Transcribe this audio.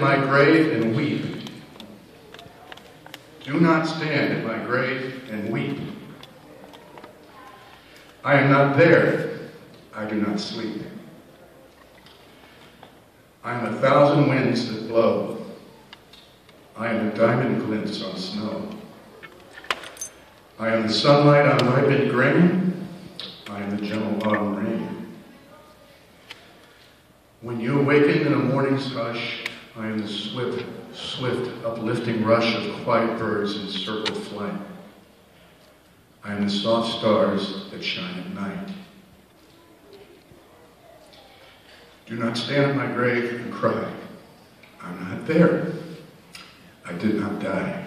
my grave and weep. Do not stand at my grave and weep. I am not there. I do not sleep. I am 1,000 winds that blow. I am a diamond glints on snow. I am the sunlight on ripened grain. I am the gentle autumn rain. When you awaken in a morning's hush, I am the swift, uplifting rush of quiet birds in circled flight. I am the soft stars that shine at night. Do not stand at my grave and cry. I'm not there. I did not die.